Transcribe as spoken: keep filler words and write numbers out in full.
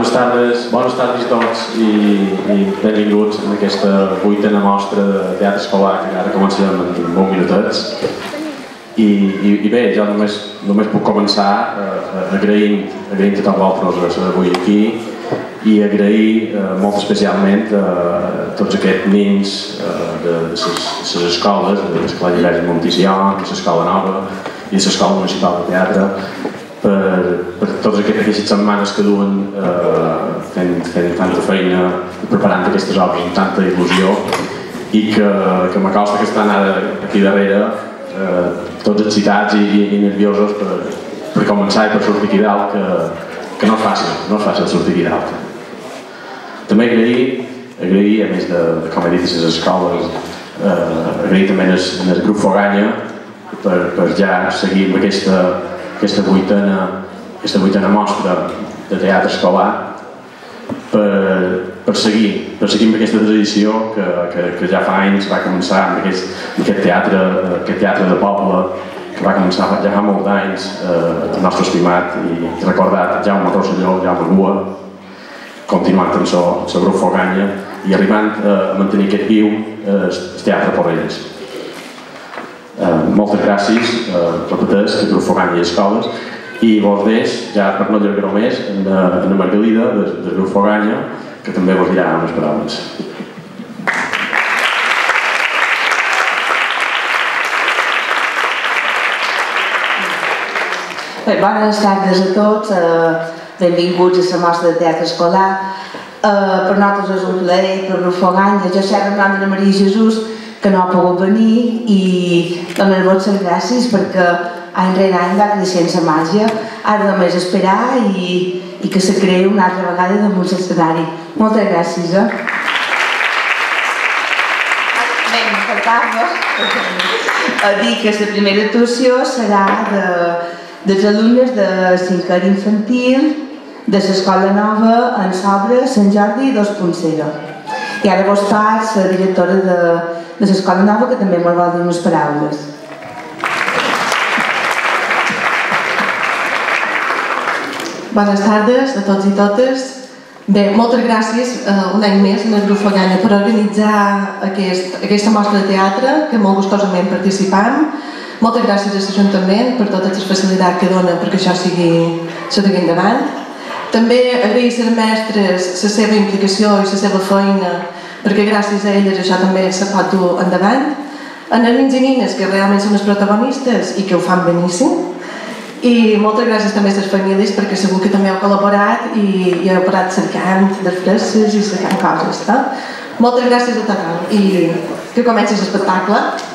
Bones tardes, bones tardes a tots i, i benvinguts en aquesta vuitena mostra de teatre escolar que ara comencem en uns minutets. I, i, i bé, jo només, només puc començar eh, agraint, agraint a tots vosaltres ser avui aquí i agrair eh, molt especialment a eh, tots aquests nens eh, de les escoles, de l'Escola Llibert de Montisió, de l'Escola Nova i de l'Escola Municipal de Teatre, per, per totes aquestes setmanes que duen eh, fent, fent tanta feina preparant aquestes obres amb tanta il·lusió i que, que m'acosta que estan ara aquí darrere eh, tots excitats i, i, i nerviosos per, per començar i per sortir aquí dalt, que, que no és fàcil, no és fàcil sortir aquí dalt. També agrair, agrair a més de, de com he dit, a les escoles, eh, agrair també al, al grup Foganya per, per ja seguir amb aquesta aquesta vuitena, aquesta vuitena mostra de teatre escolar per, per seguir, per seguir amb aquesta tradició que, que, que ja fa anys va començar amb aquest, aquest, teatre, aquest teatre de poble que va començar ja fa molts anys eh, el nostre estimat i recordat Jaume Rosselló, Jaume Gua, continuant amb el grup Foganya i arribant eh, a mantenir aquest viu eh, el teatre Porrelles. Uh, moltes gràcies, uh, repeteix, que grup Foganya i escoles, i vos deix, ja per no allargar-ho més, en la Margalida del, del grup Foganya, que també vos dirà unes paraules. Bé, bones tardes a tots, uh, benvinguts a la mostra de teatre escolar. Uh, per nosaltres és un plaer, per el grup Foganya, jo sé en nom de Maria Jesús, que no ha pogut venir i donar-vos les gràcies perquè any rere any va creixent la màgia. Ara només esperar i, i que se creï una altra vegada damunt l'escenari. Moltes gràcies. Eh? Bé, em faltava a dir que la primera actuació serà de, dels alumnes de cinquè infantil de l'Escola Nova en l'obra Sant Jordi dos punt zero. I ara vos faig la directora de de l'Escola Nova, que també m'ho vol dir unes paraules. Bones tardes a tots i totes. Bé, moltes gràcies uh, un any més al grup Foganya per organitzar aquest, aquesta mostra de teatre, que molt gustosament participam. Moltes gràcies a l'Ajuntament per totes les facilitats que dona perquè això sigui, sigui endavant. També agrair a les mestres la seva implicació i la seva feina, perquè gràcies a elles això també se pot dur endavant. En els nens i nines, que realment són els protagonistes i que ho fan beníssim. I moltes gràcies també a les famílies, perquè segur que també heu col·laborat i, i heu parat cercant les fresques i cercant coses. Eh? Moltes gràcies a tothom i que comenci l'espectacle.